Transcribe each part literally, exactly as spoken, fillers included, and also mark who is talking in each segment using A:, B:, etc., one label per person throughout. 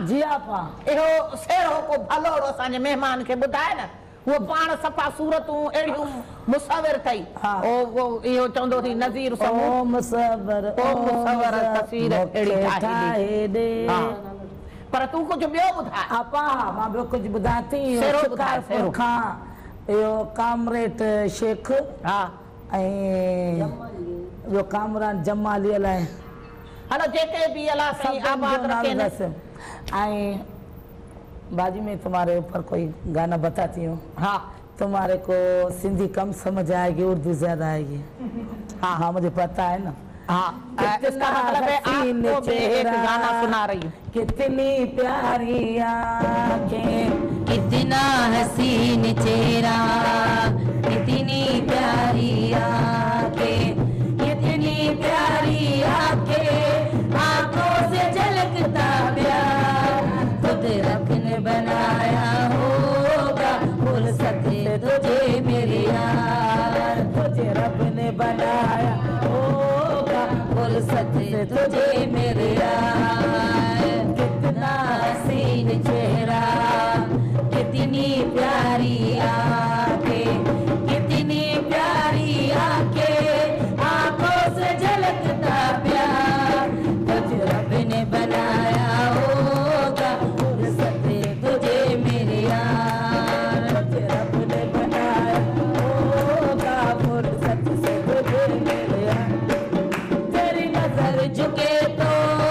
A: जी आपा
B: इहो सेरो को भलोड़ो असांजे मेहमान के बुधाए न वो पाण सफा सूरतूं एड़ियूं मुसविर थई ओ वो इहो चवंदो थी नज़ीर समूह
A: ओ मुसवर
B: ओ मुसविर तस्वीर एड़ी ठाहे दे पर तू कुछ बियो बुधा
A: आपा मां बियो कुछ बुधा थी
B: सेरो बुधा सेरो
A: खां यो कामरेट शेख
B: हा
A: ए यो कामरान जमाली अलाए
B: हलो जेके भी अल्लाह सही आबाद रखे न
A: आई बाजी में तुम्हारे ऊपर कोई गाना बताती हूँ।
B: हाँ
A: तुम्हारे को सिंधी कम समझ आएगी, उर्दू ज्यादा आएगी। हाँ हाँ मुझे पता है ना।
B: हाँ इसका मतलब है आपको भी एक गाना सुना रही हूँ।
A: कितनी प्यारी आँखें,
C: कितना हसीन चेहरा, कितनी प्यारी आँखें, कितनी प्यारी आँखें, आँखों से झलकता प्यार, खुद रब ने बनाया होगा, फुर्सत से तुझे मेरे यार,
A: तुझे रब ने बनाया होगा,
C: फुर्सत से तुझे मेरे यार, कितना हसीन चेहरा, कितनी प्यारी आँखें, कितनी प्यारी आँखें, आँखों से झलकता प्यार, तुझे रब ने बनाया होगा, फुर्सत से तुझे मेरे यार,
A: तुझे रब ने बनाया होगा, फुर्सत से तुझे मेरे यार।
C: तेरी नजर झुके तो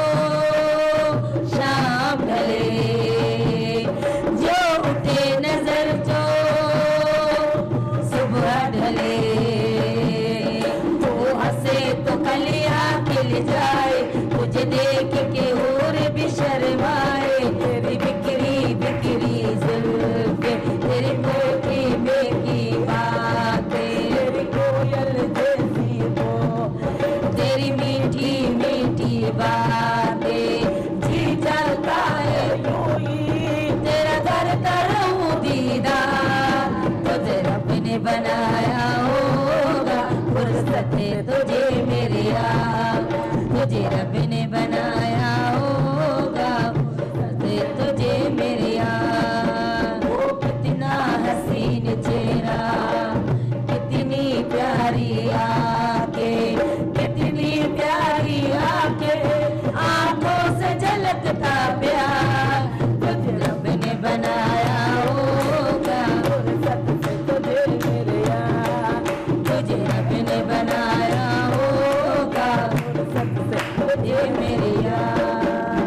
C: शाम ढले, जो उठे नजर जो सुबह ढले, तो हंसे तो कलियां खिल जाए, तुझे देख के और भी शर्माए, तेरी बिखरी बिखरी जुल्फे, तेरी कोठी में की बातें,
A: तेरी कोयल जैसी वो,
C: तेरी मीठी मीठी बातें, जी चलता है यूं ही, तेरा दर दर दीदार, तुझे रब ने बनाया होगा, फुर्सत है तुझे मेरे यार, तुझे रब ने बनाया होगा, फुर्सत है तुझे मेरे यार, वो कितना हसीन चेहरा, कितनी प्यारी आँखें, कितनी प्यारी आँखें, आँखों से झलकता प्यार, तुझे रब ने बनाया होगा,
A: फुर्सत से तुझे मेरे यार,
C: तुझे रब ने बनाया होगा,
A: फुर्सत से
C: तुझे मेरे यार।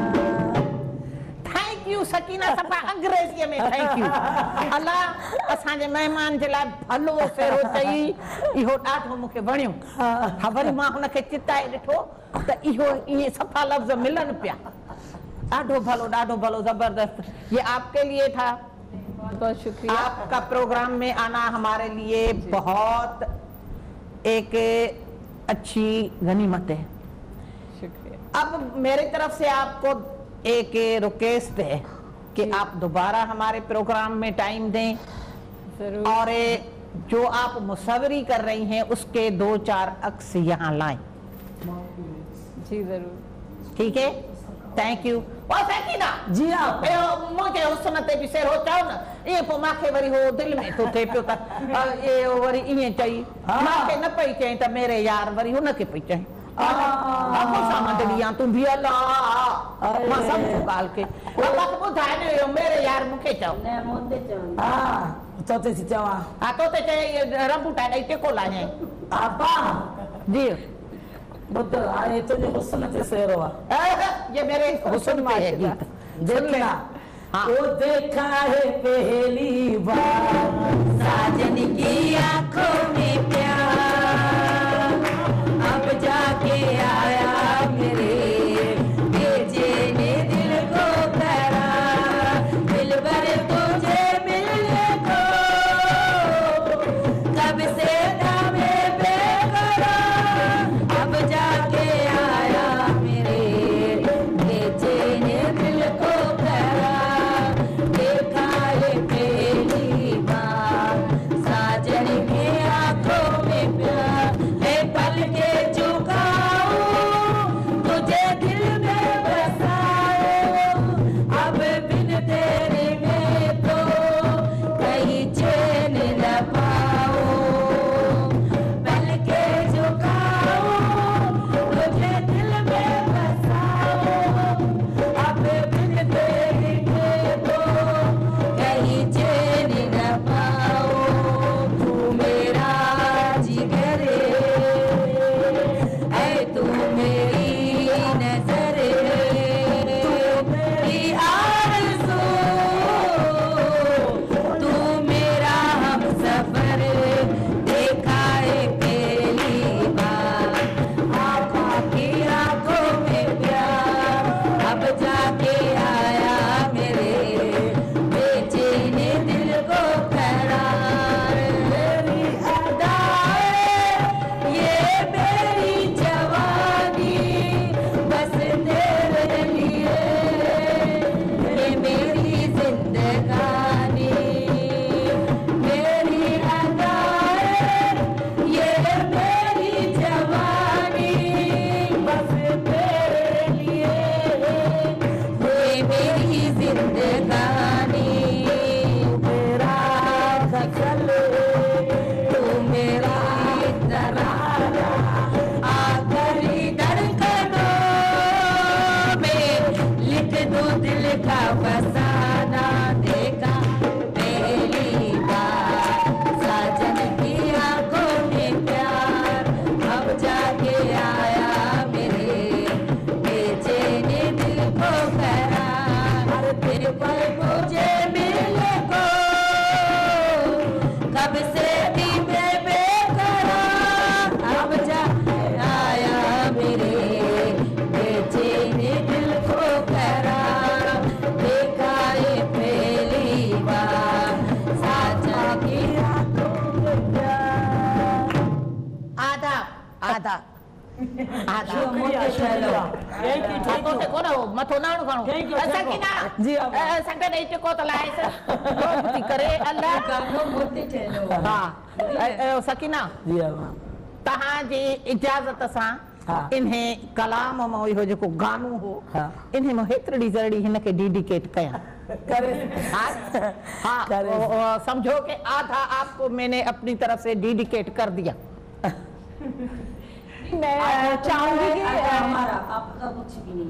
B: थैंक यू सकीना सफा अंग्रेजीअ में थैंक यू अल्लाह असांजे महिमान जे लाइ भलो सेरो चई इहो ॾाढो मूंखे वणियो हा वरी मां हुनखे चिताए ॾिठो त इहो इहे सफ़ा लफ़्ज़ मिलनि पिया ॾाढो भलो ॾाढो भलो ज़बरदस्त ये आपके लिए था
D: बहुत शुक्रिया
B: आपका प्रोग्राम में आना हमारे लिए बहुत एक अच्छी गनीमत है
D: शुक्रिया
B: अब मेरी तरफ से आपको एक रिक्वेस्ट है कि आप दोबारा हमारे प्रोग्राम में टाइम दें
D: जरूर
B: और जो आप मुसवरी कर रही हैं उसके दो चार अक्स यहाँ लाएं
D: जी जरूर
B: ठीक है थैंक यू और सकीना
A: जी आप
B: मुझे हुस्न ते बि सेरो चओ न ये पोइ मांखे वरी हो दिलि में थो थिए पियो त ये वरी ईअं चई मांखे न पई चई त मेरे यार वरी हुनखे पई चई तूं बि मां सम्झो ॻाल्हि खे ॿुधाए ॾियो मेरे यार मूंखे चओ
A: हा तोते थी चवां
B: हा तो ते चई रंबूटा ॾेई टेको लाइजांइ
A: आपा
B: जी
A: बुद्ध हाणे तुझे हुस्न ते सेरो आहे
B: ये मेरे हुस्न पे है गीत
A: देखना
B: हाँ।
A: वो देखा है पहली बार
C: साजन की आंखों में प्यार अब जाके आया मेरे बेचैन दिल को करार दिल भर तुझे मिलने को कब से था मैं बेकरार अब जाके आया मेरे बेचैन दिल को करार देखा है पहली बार साजन की आंखों
B: हा
C: मोटे ठहियल
B: कोटे कोन हो मथो नाणो खणो सकीना
C: जी
B: संगे ॾेई टिको त लाइसि थी करे अल्लाह
C: गानो मोटे ठहियल
B: हा सकीना
C: जी
B: तव्हांजी इजाज़त सां इन्हे कलाम मां इहो जेको गानो हो इन्हे मां हेतिरी ज़रड़ी हिनखे डेडिकेट कयां
C: करे
B: हाँ समझो कि आधा आपको मैंने अपनी तरफ से डेडिकेट कर दिया।
D: मैं चाहूंगी कि
C: हमारा आपका कुछ भी नहीं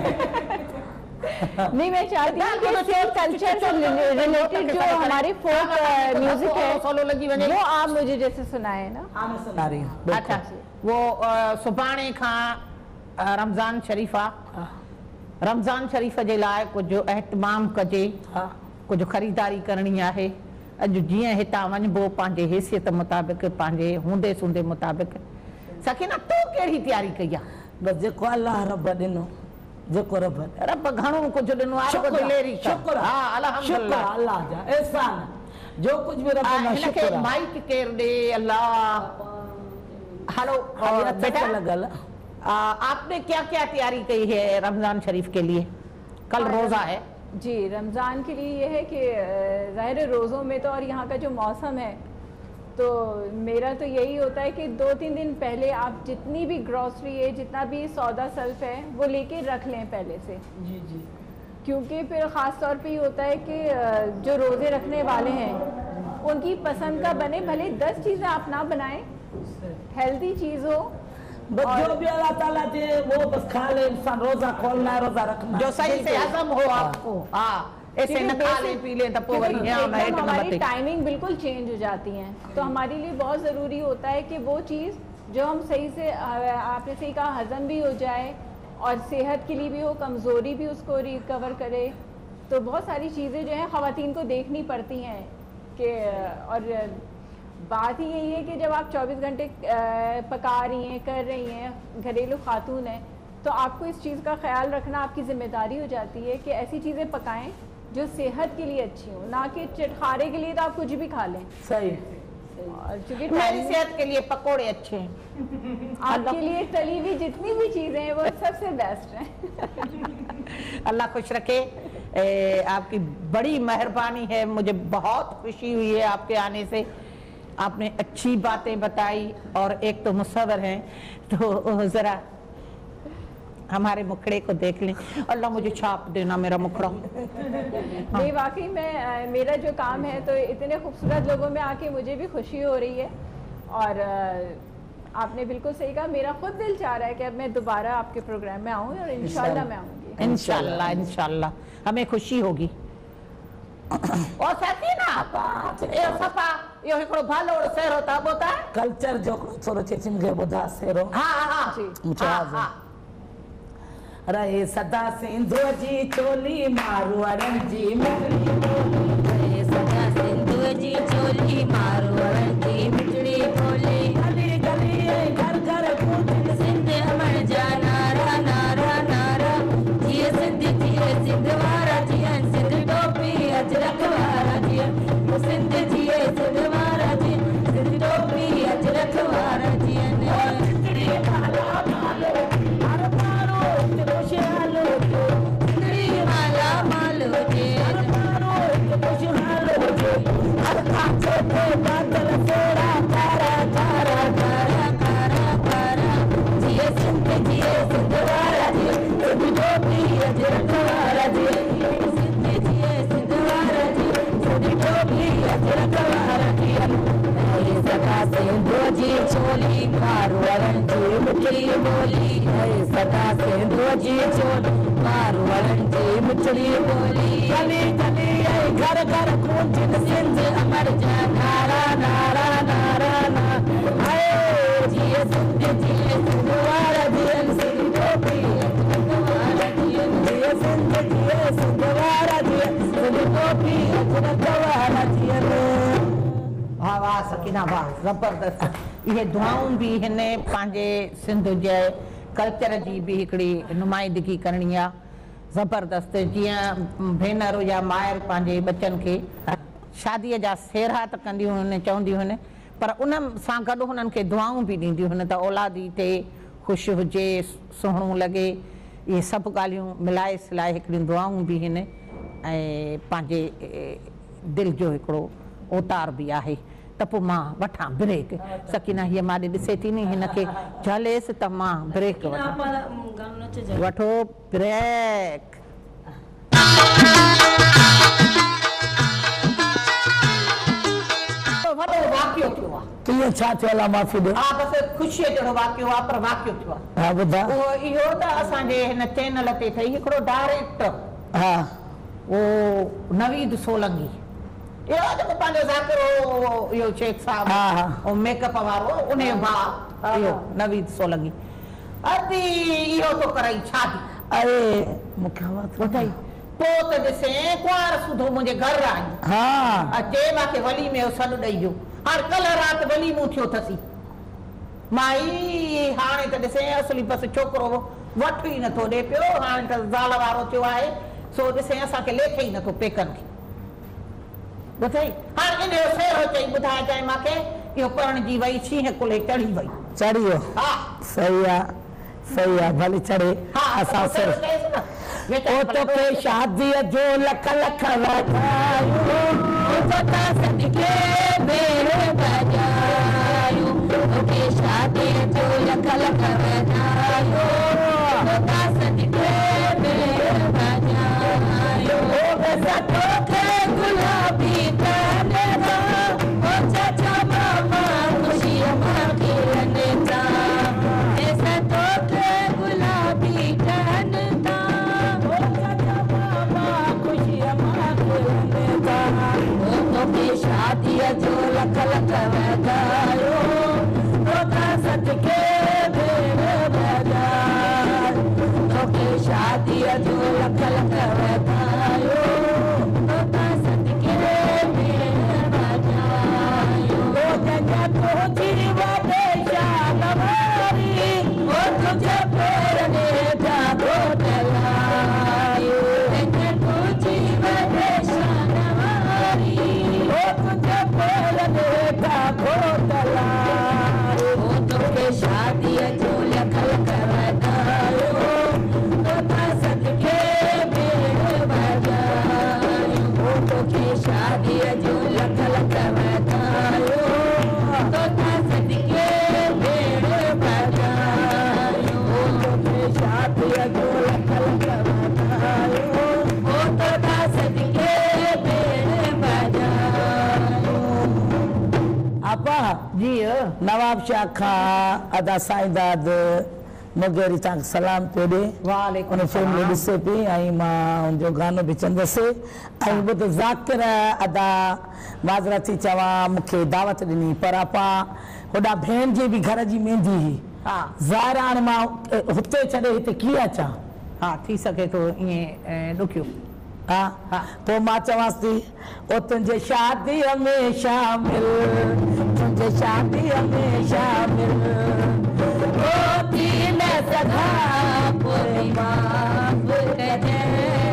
D: नहीं मैं चाहती हूँ कि सेम कल्चर से रिलेटेड जो हमारी फोक म्यूजिक है वो आप मुझे जैसे सुनाए ना।
C: हाँ मैं सुना रही हूँ।
B: अच्छा वो सुभाणे खां रमज़ान शरीफ़ आहे रमज़ान शरीफ़ जे लाइ कुझु एहतमाम कजे कुझु ख़रीदारी करणी आहे अॼु जीअं हितां वञिबो पंहिंजे हैसियत मुताबिक़ पंहिंजे हूंदे सूंदे मुताबिक़ सकीना तो कहिड़ी तयारी कई आहे
C: बस जेको अल्लाह रब ॾिनो जेको रब
B: रब घणो कुझु ॾिनो आहे दिलेरी
C: शुक्र
B: हा अल्हम्दुलिल्लाह
C: अल्लाह जा एहसान जो कुछ भी रब ना
B: हिनखे
C: शुक्र
B: माइक केर ॾे अल्लाह हेलो बेटा
C: लगल
B: आपने क्या क्या तैयारी की है रमजान शरीफ के लिए कल रोजा है
D: जी रमज़ान के लिए ये है कि ज़ाहिर रोज़ों में तो और यहाँ का जो मौसम है तो मेरा तो यही होता है कि दो तीन दिन पहले आप जितनी भी ग्रॉसरी है जितना भी सौदा सल्फ है वो लेके रख लें पहले से
C: जी जी
D: क्योंकि फिर ख़ास तौर पे ये होता है कि जो रोज़े रखने वाले हैं उनकी पसंद का बने भले दस चीज़ें आप ना बनाएं हेल्दी चीज़ हो
C: बस जो भी अल्लाह ताला दे वो बस खा ले इंसान रोजा खोलना है रोजा रखना
B: जो सही से हजम हो आपको हाँ ऐसे न खा ले पी ले तो
D: हमारी टाइमिंग बिल्कुल चेंज हो जाती है तो हमारे लिए बहुत ज़रूरी होता है कि वो चीज़ जो हम सही से आपने सही कहा हजम भी हो जाए और सेहत के लिए भी हो कमज़ोरी भी उसको रिकवर करे तो बहुत सारी चीज़ें जो हैं ख़वातीन को देखनी पड़ती हैं कि और बात ही यही है कि जब आप चौबीस घंटे पका रही हैं कर रही हैं घरेलू खातून हैं तो आपको इस चीज़ का ख्याल रखना आपकी ज़िम्मेदारी हो जाती है कि ऐसी चीज़ें पकाएं जो सेहत के लिए अच्छी हो ना कि चटखारे के लिए तो आप कुछ भी खा लें
C: सही
D: क्योंकि
B: मेरी सेहत के लिए पकोड़े अच्छे हैं
D: आपके लिए तली हुई जितनी भी चीज़ें हैं वो सबसे बेस्ट हैं
B: अल्लाह खुश रखे ए, आपकी बड़ी मेहरबानी है मुझे बहुत खुशी हुई है आपके आने से आपने अच्छी बातें बताई और एक तो मुसव्वर हैं तो ज़रा हमारे मुखड़े को देख लें अल्लाह मुझे छाप देना मेरा मुखड़ा
D: नहीं वाकई में मेरा जो काम है तो इतने खूबसूरत लोगों में आके मुझे भी खुशी हो रही है और आपने बिल्कुल सही कहा मेरा खुद दिल चाह रहा है कि अब मैं दोबारा आपके प्रोग्राम में आऊँ और इंशाल्लाह मैं आऊँगी
B: इंशाल्लाह इंशाल्लाह हमें खुशी होगी और साथी ना ए सफा यो हिकड़ो भालो सेरो ता बोता
C: कल्चर जो थोरो चेचिन के बुधा सेरो
B: हां हां
D: जी
C: मुचाज रहे सदा सिंधु जी चोली मारवाड़न जी मिठड़ी
A: रहे सदा सिंधु जी चोली मारवाड़न जी मिठड़ी बोली
C: गली गली घर घर पूजन
A: सिंध अमर जा नारा नारा नारा जिए सिंध जिए सिंध वारा जिए सिंध टोपी अजरक वारा जिए सिंध जिए सिंध वारा जिए सिंध टोपी अजरक वारा जिए
C: मिठड़ी माला मालो हर मारो खुशहालो
A: सिंधड़ी माला मालो जे
C: हर मारो खुशहालो हर खाचे पे बादल फोड़ा तारा तारा
A: कारा कारा कारा जिए सिंध जिए सिंध वारा जिए सिंध टोपी अजरक वारा जिए सिंध जिए सिंध वारा जिए सिंध टोपी अजरक वारा जिए रहे सदा सिंधु जी चोली मारवाड़न जी मिठड़ी बोली रहे सदा सिंधु जी चोली मारवाड़न जी मिठड़ी बोली
C: गली गली घर घर पूजन
A: सिंध अमर जा नारा नारा नारा ना हाय जिए सिंध जिए सिंध वारा जिए सिंध टोपी अजरक वारा जिए
C: जिए सिंध जिए सिंध वारा जिए सिंध टोपी अजरक वारा जिए
B: वाह वाह सकीना वाह ज़बरदस्त इहे दुआऊं भी हिन पंहिंजे सिंध जे कल्चर जी भी हिकिड़ी नुमाइंदगी करणी आहे ज़बरदस्त जीअं भेनर या मायर पंहिंजे बचनि खे शादीअ जा सेरा त कंदियूं आहिनि चवंदियूं आहिनि पर उन सां गॾु हुननि खे दुआऊं बि ॾींदियूं आहिनि त औलादी थिए ख़ुशि हुजे सुहिणो लॻे इहे सभु ॻाल्हियूं मिलाए सिलाए हिकिड़ियूं दुआऊं बि आहिनि ऐं पंहिंजे दिलि जो हिकिड़ो ओतार बि आहे त पोइ मां वठां ब्रेक सकीना हीअ माॾे ॾिसे थी नी हिनखे झलेसि त मां ब्रेक वठां वठो ब्रेक वॾो वाक़ियो थियो आहे
E: कीअं छा थियो आहे माफ़ी ॾियो
B: हा बसि ख़ुशीअ जहिड़ो वाक़ियो आहे पर वाक़ियो थियो आहे
E: हा ॿुधा
B: उहो इहो त असांजे हिन चैनल ते ठही हिकिड़ो डायरेक्टर
E: हा
B: उहो नवीद सोलंगी इहो जेको पंहिंजो ज़ाकिरो इहो शेख
E: हा, हा।
B: साहब ऐं मेकअप वारो उन जो भाउ इहो नवीद सोलंगी अदी इहो तो करई शादी
E: अरे मूंखे आवाज़
B: ॿुधाई पोइ त ॾिसे कुंवार सुधो मुंहिंजे घर आई
E: हा
B: अचे मूंखे वली में सॾु ॾेई वियो हाणे कल्ह राति वली मूं थियो अथसि माई हाणे त ॾिसे असली बसि छोकिरो वठ ई नथो ॾे पियो हाणे त ज़ाल वारो थियो आहे सो ॾिसे असांखे लेखे ई नथो पेकनि खे ॿुधाई हाणे इन जो सेरो चई ॿुधाए चई मूंखे इहो परणजी वई शींहं कुल्हे चढ़ी वई
E: चढ़ी वियो
B: हा
E: सही आहे सही आहे भले चढ़े
B: हा
E: असां
B: सेरो
E: सिर्फ़ु
B: चइसि न
E: ओ तोखे शादीअ जो लख लख वाधायूं
C: ओ तोता सदके बेड़ो बजायूं तोखे शादीअ जो लख लख वाधायूं तोता सदके बेड़ो बजायूं ओ बसा तोखे गुलाबी कनगा ओ चाचा मामा खुशीअ मां खिलनि था ऐसा तोखे गुलाबी कनगा शादीअ जो लख लख वधायो तोता सदके भेड़ बजायो तोखे शादीअ जो लख लख वधायो तोता सदके भेड़ बजायो ओ जॻह तुंहिंजी वॾे शान वारी ओ तुंहिंजे पेरनि जा घोटलायो तुंहिंजी वॾे शान वारी ओ तुंहिंजे पेरनि जा घोटलायो ओ तोखे शादीअ जो लख लख वधायो तोता सदके भेड़ बजायो ओ तोखे शादीअ जो लख लख वधायो तोता सदके भेड़ बजायो ओ तोखे शादीअ जो लख लख वधायो ओ तोता सदके भेड़ बजायो
E: आपा
B: जी
E: नवाब शाह खां अदा साईंदाद मुगेरी तव्हांखे सलाम पियो ॾे
B: वालेकुम
E: उन फिल्म में ॾिसे पई ऐं मां उनजो गानो बि चवंदसि ऐं ॿुध ज़ाकिर अदा माज़रा थी चवां मूंखे दावत ॾिनी पर आपा होॾा भेण जे बि घर जी मेहंदी हुई
B: हा
E: ज़ाहिर हाणे मां हुते छॾे हिते कीअं अचां
B: हा थी सघे थो ईअं ॾुखियो
E: हा
B: हा।
E: पोइ मां चवांसि थी ओ तुंहिंजे शादीअ में शामिल तुंहिंजे शादीअ में शामिल
C: ओ थी न सघा पोइ माफ़ कजे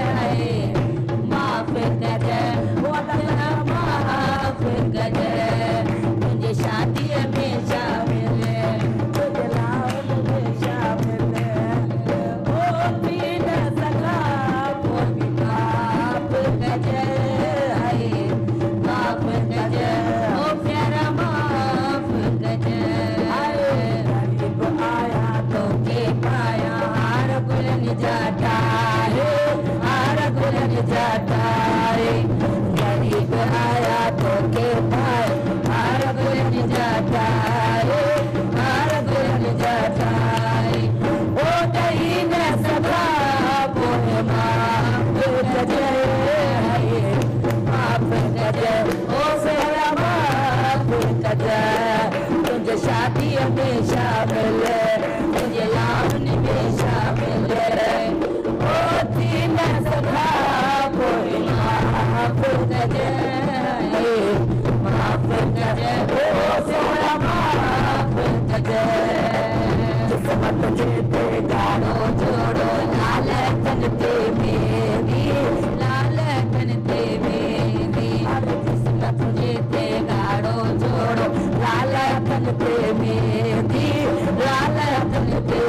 C: माफ़ कजे माफ़ कजे तुंहिंजे शादीअ में शामिल तुंहिंजे लाल में शामिल ओ थी न सघा पोइ माफ़ कजे माफ़ कजे ओ प्यारा माफ़ कजे आया तोखे पाया हार गुलन जाता है हार गुलन जाता है गरीब आया तोखे पाया हार गुलन जाता है हार गुलन जाता है ओ दही न सभा बोले माफ कजे माफ कजे ओ सेरा माफ कजे तुझे शादीअ में शामिल तुझे लावन में शामिल ओ थी न सघा कोई माफ़ कजे माफ़ कजे ओ सोना माफ़ कजे किस्मत जे ते गानो जोड़ो लाल कन ते मेरी लाल कन ते मेरी किस्मत जे ते गानो जोड़ो लाल कन ते मेरी लाल कन ते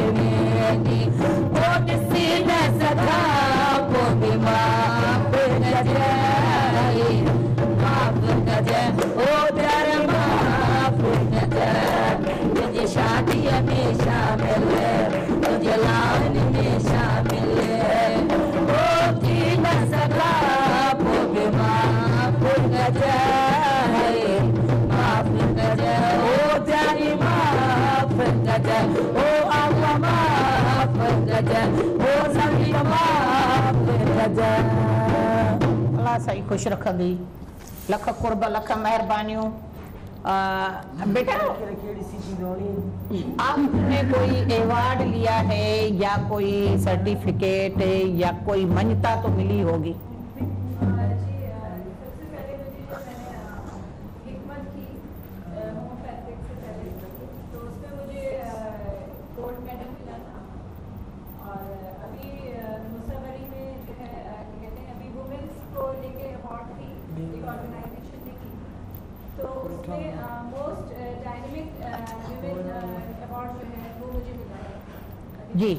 C: वञे ओ ॾिसी न सघां पोइ बि माफ़ कजाए माफ़ कजाए ओ प्यार माफ़ कजाए तुंहिंजी शादीअ में शामिल तुंहिंजे लाइन में शामिल ओ थी न सघां पोइ बि माफ़ कजाए माफ़ कजाए ओ प्यारी माफ़ कजाए ओ आला माफ़ कजाए ओ सभी माफ़ कजाए
B: अल्लाह सही खुश रखंदी लख कुर्ब लख मेहरबानियों बेटा आपने कोई अवार्ड लिया है या कोई सर्टिफिकेट या कोई मान्यता तो मिली होगी जी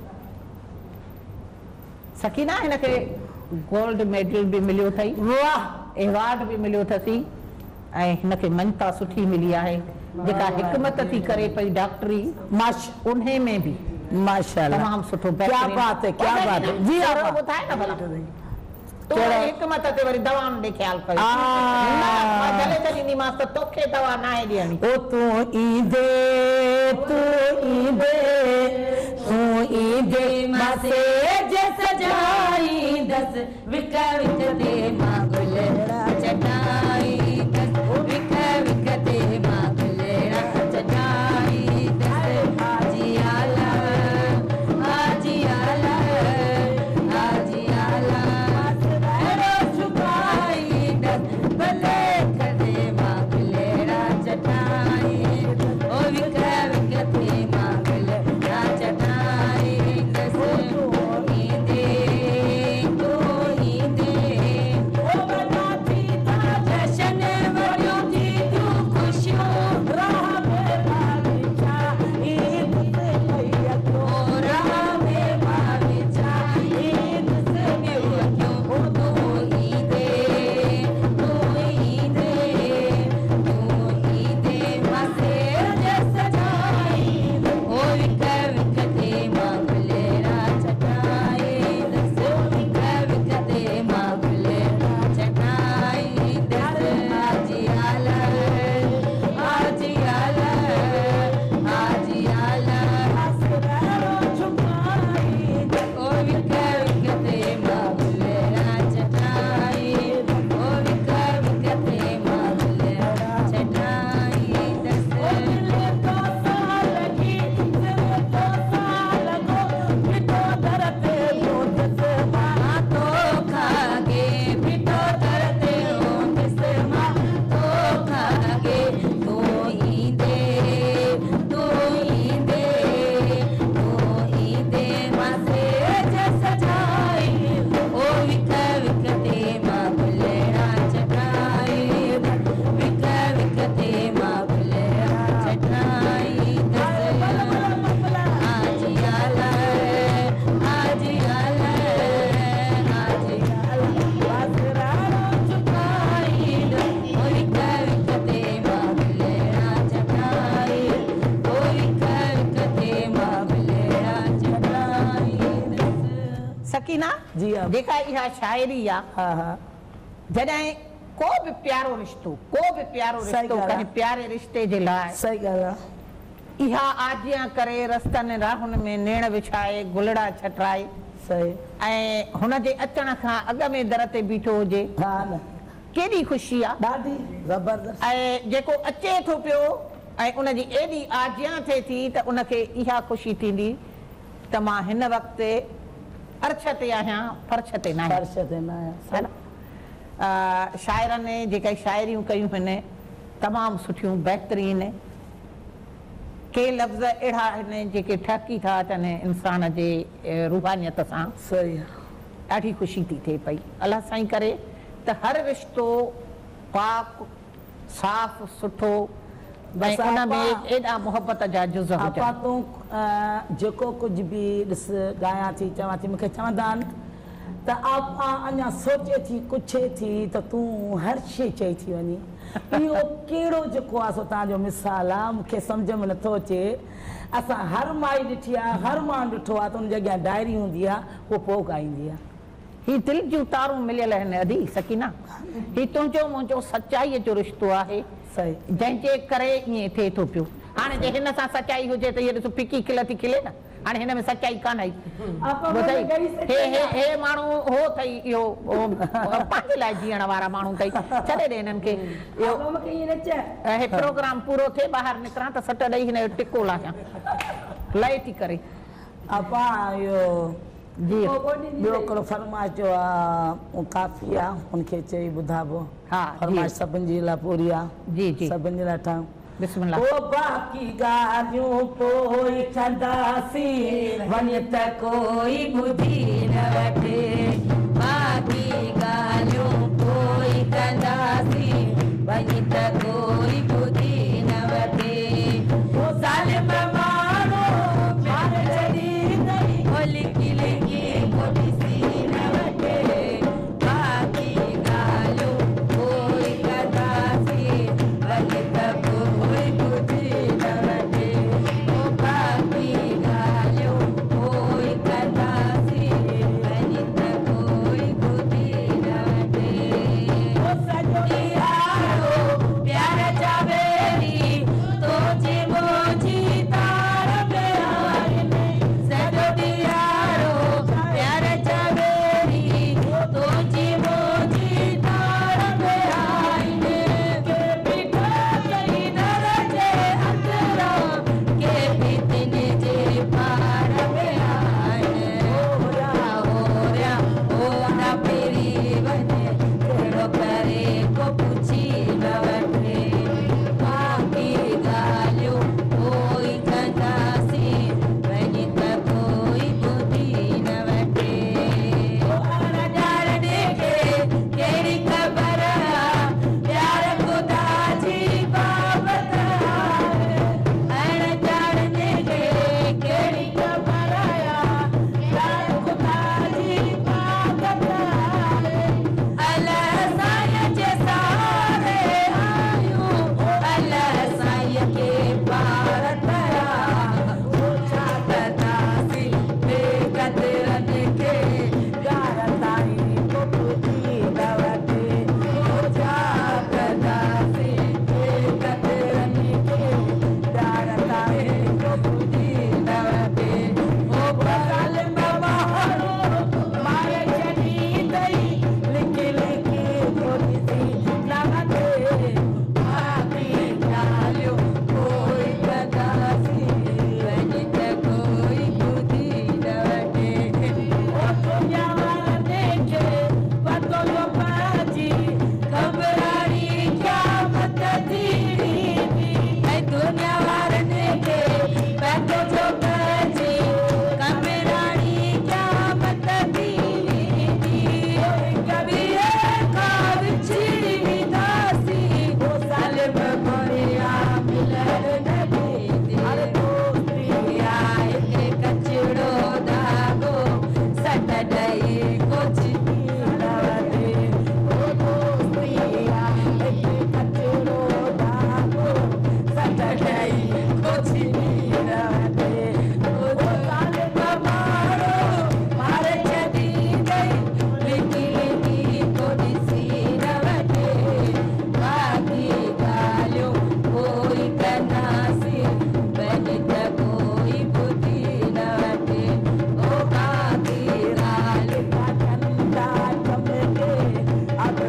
B: सकीना हिनखे गोल्ड मेडल भी मिलियो अथई वाह अवार्ड भी मिलियो अथसी ऐं हिनखे मञता सुठी मिली आहे जेका हिकमत थी करे पई डॉक्टरी माश उन्हे में भी
E: माशाल्लाह
B: तमाम सुठो
E: क्या बात है क्या बात है जी आप
B: ॿुधाए न भला तो हिकमत ते वरी दवाउनि ॾे ख़्यालु कयो मां गले ते ॾींदीमांसि त तोखे दवा न आहे ॾियणी
E: ओ तू ईंदे तू ईंदे तू ईंदे
C: मासे जस सजाईंदसि विक विक ते मां गुलड़ा चटाईंदसि विक विक ते मां गुलड़ा चटाईंदसि हाजी आला हाजी आला हाजी आला अहिड़ो छुपाईंदसि भले कदे मां गुलड़ा चटाईंदसि ओ विक विक ते मां गुलड़ा चटाईंदसि
B: सकीना
E: जी आप
B: जेका इहा शायरी आ
E: हाँ हाँ
B: जॾहिं को भी प्यारो रिश्तो को भी प्यारो
E: सही
B: रिश्तो
E: ॻाल्हि आहे।
B: कंहिं प्यारे रिश्ते जे लाइ
E: सही ॻाल्हि आहे
B: इहा आजियां करे रस्तनि राहुनि में नेण विछाए गुलड़ा छटराए
E: सही
B: ऐं हुन जे अचण खां अॻ में दर ते बीठो हुजे
E: हाँ न
B: केॾी ख़ुशी आहे
E: ॾाढी ज़बरदस्त
B: ऐं जेको अचे थो पियो ऐं उन जी एॾी आजियां थिए थी त उनखे इहा ख़ुशी थींदी त मां हिन वक़्तु अर्श ते आहियां फर्श ते न आहियां
E: फर्श ते न आहियां
B: है न अ, शाइरनि जेके शाइरियूं कयूं आहिनि तमामु सुठियूं बहितरीन के लफ़्ज़ अहिड़ा आहिनि जेके ठहकी था अचनि इंसान जे अ, रूहानियत सां
E: सही
B: ॾाढी ख़ुशी थी थिए पई अलाह साईं करे त हर रिश्तो पाक साफ़ सुठो भई
E: बसि
B: उन
E: आपा-
B: में एॾा मोहबत जा जुज़
E: आपा
B: हुजनि।
E: तूं अ, जेको कुझु बि ॾिस ॻायां थी चवां थी मूंखे चवंदा आहिनि त आपा अञा सोचे थी कुछे थी त तूं हर शइ चई थी वञी। इहो कहिड़ो जेको आहे सो तव्हांजो मिसाल आहे मूंखे सम्झ में नथो अचे। असां हर माई ॾिठी आहे हर माण्हू ॾिठो आहे त उन जे अॻियां डायरी हूंदी आहे उहो पोइ ॻाईंदी आहे।
B: ही दिलि जूं तारूं मिलियल आहिनि अदी सकीना। ही तुंहिंजो मुंहिंजो सचाईअ जो रिश्तो आहे
E: सही
B: जंहिंजे करे ईअं थिए थो पियो। हाणे जे हिन सां सचाई हुजे त इहे ॾिसो फिकी खिल थी खिले न। हाणे हिन में सचाई कान आई। ॿुधई हे हे हे माण्हू हो अथई इहो पंहिंजे लाइ जीअण वारा माण्हू अथई छॾे ॾे हिननि खे। इहो हे प्रोग्राम पूरो थिए ॿाहिरि निकिरां त सट ॾेई हिन जो टिको लाहियां लहे थी करे।
E: आपा इहो
B: जी
E: ॿियो हिकिड़ो फरमाइश जो आहे काफ़ी आहे हुनखे चई ॿुधाबो।
B: हा
E: फरमाइश सभिनि जी लाइ पूरी आहे।
B: जी जी
E: सभिनि जे लाइ ठाहियूं।
B: बिस्मिल्लाह।
E: ओ बाक़ी ॻाल्हियूं पोइ कंदासीं वञ त कोई ॿुधी न वठे।
C: बाक़ी ॻाल्हियूं पोइ कंदासीं वञ त कोई ॿुधी न वठे। ज़ालिम माण्हू प्यार छॾींदई हो लिकी लिकी को ॾिसी न वठे। बाक़ी ॻाल्हियूं पोइ कंदासीं वञ त कोई ॿुधी न वठे। बाक़ी ॻाल्हियूं पोइ कंदासीं वञ त कोई ॿुधी न वठे। प्यार जा बेरी तुंहिंजी मुंहिंजी तार में आहिनि। सॼो ॾियारो प्यार जा बेरी तुंहिंजी मुंहिंजी तार में आहिनि। के बीठो अथई दर जे अंदरां के बि तिन जे पार में आहिनि। होरा होरा होरा फिरी वञे कहिड़ो करे को पुछी न वठे। बाक़ी ॻाल्हियूं पोइ कंदासीं वञ त कोई ॿुधी न वठे। ॼाणने खे कहिड़ी ख़बर आहे प्यार ख़ुदा जी बाबत आहे। अणॼाणने खे कहिड़ी ख़बर आहे प्यार ख़ुदा जी बाबत आहे। अलाह साईं जे सहारे आहियूं अलाह साईं खे पार कया। छा कंदासीं बेक़दरनि खे यार ताईं को ॿुधी न वठे। छा कंदासीं बेक़दरनि खे यार ताईं को ॿुधी न वठे। ओ ज़ालिम माण्हू मार छॾींदई लिकी लिकी को ॾिसी न वठे। बाक़ी ॻाल्हियूं पोइ कंदासीं वञ त कोई ॿुधी न वठे। ओ दुनिया वारनि खे पतो थो पइजी घबराड़ी क़यामत थींदी। ऐं दुनिया वारनि खे पतो थो पइजी घबराड़ी क़यामत थींदी। कबीर खां विछड़ी वेंदासीं ज़ालिम मोरिया मिलण न ॾींदी। दोस्ती आहे के कचिड़ो धाॻो सट ॾेई को छिनी न वठे। ओ दोस्ती आहे के कचिड़ो धाॻो सट ॾेई को छिनी न वठे। ओ ज़ालिम माण्हू मार छॾींदई लिकी लिकी को ॾिसी न वठे। बाक़ी ॻाल्हियूं पोइ कंदासीं वञ त कोई ॿुधी न वठे। ओ बाक़ी ॻाल्हियूं कंदा चमके अब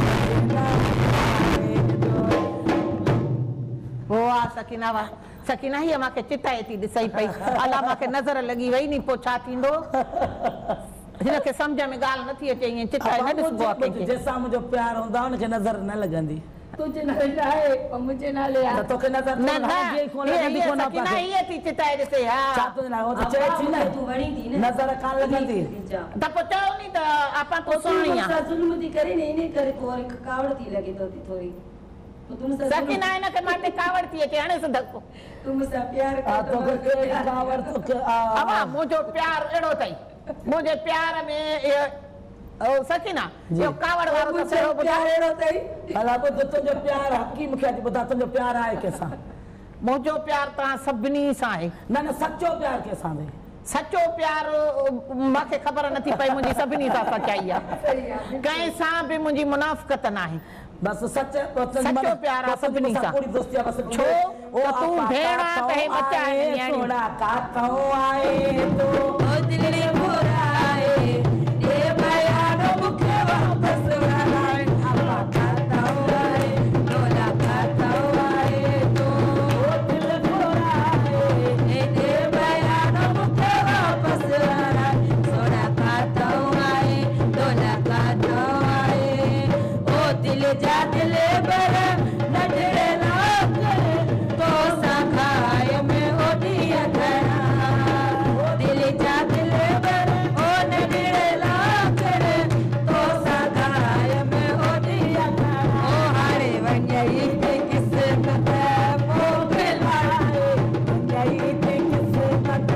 B: वो आ सकीना वाह सकीना ही मूंखे चिताए थी ॾिसई पई। अला मूंखे नज़र लॻी वई नी पोइ छा थींदो। हिनखे सम्झ में ॻाल्हि नथी अचे ईअं चिताए न ॾिसबो आहे कंहिंखे।
E: जंहिंसां मुंहिंजो प्यार हूंदा हुनखे नज़र न लॻंदी।
C: तुंहिंजे नाले आहे ऐं मुंहिंजे नाले आहे।
E: त तोखे नज़र
B: न न हीअ हीअ सकीना हीअ थी चिताए ॾिसे। हा
C: तूं वणी थी न
E: नज़र कान लॻंदी।
B: त पोइ चओ नी त आपा तूं सुहिणी आहे।
C: ज़ुल्म थी करे न इन करे पोइ वरी कावड़ थी लॻे तो थी थोरी।
B: सकीना इन के माटे कावड़ थी अचे हाणे धक्को
C: तुमसां प्यार
E: आ तो के कावड़ तो के
B: अवा मुझो प्यार एड़ो तई मुझे प्यार में ये ओ सकीना यो कावड़ वारो तो सेरो
C: प्यार एड़ो तई
E: अला को तो जो प्यार हकीम के बता तो जो प्यार आए कैसा
B: मुझो प्यार ता सबनी सा है
E: ना ना सच्चो प्यार कैसा है
B: सच्चो प्यार माखे खबर नथी पई मुझी सबनी सा सच्चाई है कहीं सा भी मुझी मुनाफिकत ना है
E: बस सच
B: सच्चो प्यार आ सबनी सा
E: पूरी दोस्ती बस
B: छो तो तू भेड़ा कहे बच्चा है
E: थोड़ा का कहूं आए तो
C: ओ दिलड़ी बुराए ए बयानो मुखे वापस वालाए आपा खाता हुआए डोला खाता हुआए तो ओ दिल बुराए ए बयानो मुखे वापस वालाए सोना खाता हुआए डोला खाता हुआए ओ दिल जा दिल बर नजरे लाग तो सखाए में ओडिया धरा दिल जा दिल बर ओ नजरे लाग तो सखाए में ओडिया धरा ओ हारे वंजई के किस्मत मोगलाए वंजई के किस्मत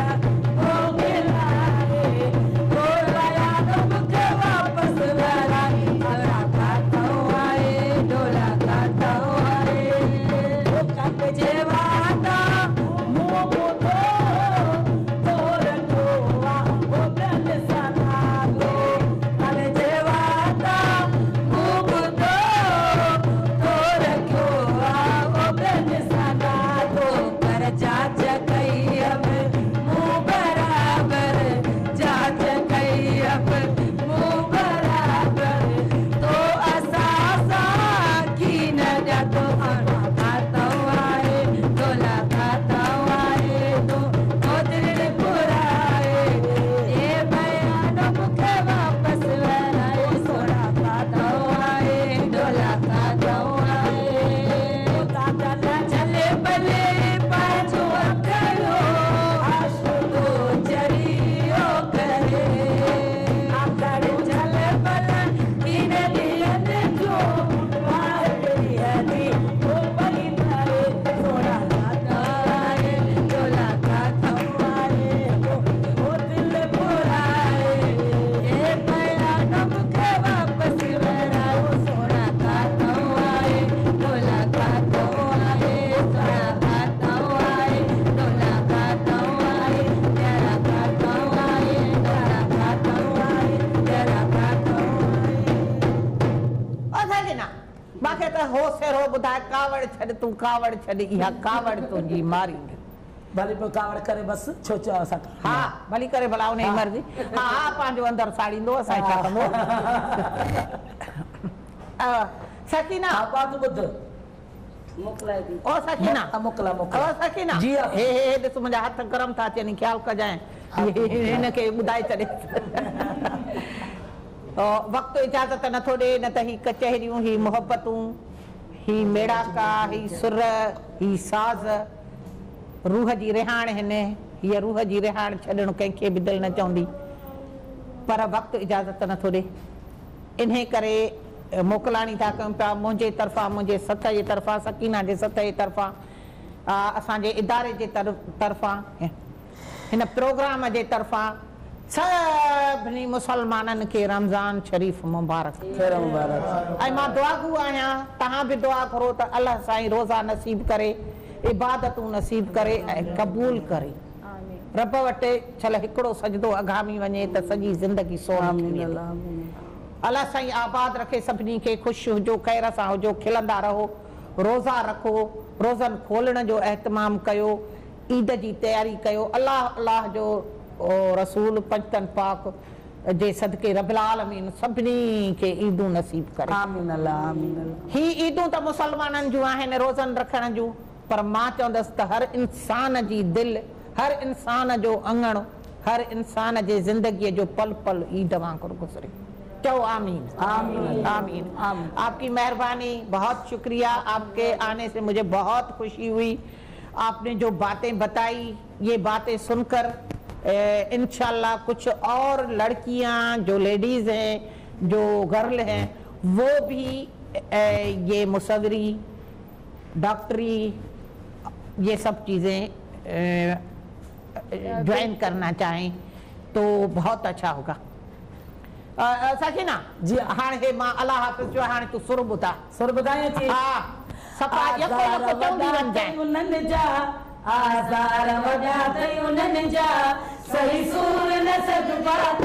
C: मोगलाए ओ लाया मुझे वापस वालाए डोला खाता हुआए डोला खाता हुआए ओ कब जेवाता मुंह को तो रखोवा ओ ब्रह्म सना दो कल जेवाता मुंह को तो रखोवा ओ ब्रह्म सना दो कर जाच कई अब मुंह बराबर जाच कई अब मुंह बराबर तो असासा की न जातो खाना खाता हुआए डोला खाता हुआए तो ओ दिल बुराए ये बयानो मुखे वापस वालाए सोना खाता हुआए डोला खाता हुआए ताता चले बले पाछो करो आशो तो चरियो करे आकर चले बले इन दियन जो मारी हदी ओ बली तारे सोना खाता हुआए डोला खाता हुआए ओ दिल बुराए ये बयानो मुखे वापस वालाए सोना खाता हुआए डोला खाता हुआए सोना खाता हुआए डोला खाता हुआए प्यारा खाता हुआए डोला खाता हुआए प्यारा खाता हुआए
B: ओ सकीना माखे त हो सेरो बुधाए कावड़ छड़ तू कावड़ छड़ इहा कावड़ तुंजी मारी
E: भले पे कावड़ करे बस छो छो असा
B: हा भली करे भला उन मर्जी हा हा पांजो अंदर साड़ींदो असां छा कंदो अ, सकीना
E: आप बात बुध मोकलाए दी
B: ओ सकीना
E: आ, मोकला मोकला
B: ओ सकीना
E: जी हाँ।
B: हे हे ॾिस मुंहिंजा हथ गरम था अचनि ख़्याल कजांइ हिन खे ॿुधाए छॾे वक़्तु इजाज़त नथो ॾे न त ही कचहरियूं ही मोहबतूं ही मेड़ाका ही सुर ही साज़ रूह जी रिहाण हिन हीअ रूह जी रिहाण छॾणु कंहिंखे बि दिलि न चवंदी पर वक़्तु इजाज़त नथो ॾे इन करे मोकिलाणी था कयूं पिया मुंहिंजे तरफ़ां मुंहिंजे सथ जे तरफ़ां सकीना जे सथ जे तरफ़ां असांजे इदारे जे तरफ़ां हिन प्रोग्राम जे तरफ़ां सभिनी मुसलमाननि खे रमज़ान शरीफ़ मुबारक
E: खैर मुबारक
B: ऐं मां दुआगू आहियां तव्हां बि दुआ करो त अलाह साईं रोज़ा नसीब करे इबादतूं नसीब करे ऐं क़बूल करे रब वटि छल हिकिड़ो सजदो अघामी वञे त सॼी ज़िंदगी सोहानी अलाह साईं आबाद रखे सभिनी खे ख़ुशि हुजो खैर सां हुजो खिलंदा रहो रोज़ा रखो रोज़नि खोलण जो एहतमाम कयो ईद जी तयारी कयो अलाह अलाह जो रसूल पंजतन पाक जे सदके रब्बुल आलमीन सभिनी खे ईदूं नसीब करे
E: आमीन अल्लाह आमीन अल्लाह
B: ही ईदूं त मुसलमाननि जूं आहिनि रोज़नि रखण जूं पर मां चवंदसि त हर इंसान जी दिलि हर इंसान जो अंगण हर इंसान जे ज़िंदगीअ जो पल पल ईद वांगुरु गुज़रे चओ आमीन
E: आमीन
B: आमीन
E: आमीन
B: आपकी मेहरबानी बहुत शुक्रिया आपके आने से मुझे बहुत खुशी हुई आपने जो बातें बताई ये बातें सुनकर इंशाल्लाह कुछ और लड़कियां जो लेडीज हैं जो गर्ल हैं वो भी ए, ये मुसव्वरी डॉक्टरी ये सब चीज़ें ज्वाइन करना चाहें तो बहुत अच्छा होगा। अ, अ, सचिना
E: जी
B: हाणे हे मां अल्लाह हाफ़िज़ जो हाणे तू सुर ॿुधा।
E: सुर ॿुधायां थी।
B: हा सफ़ा यको यको चवंदी वञजांइ।
E: उन्हनि जा आज़ार वॾा अथई उन्हनि जा सही सूर न सघबा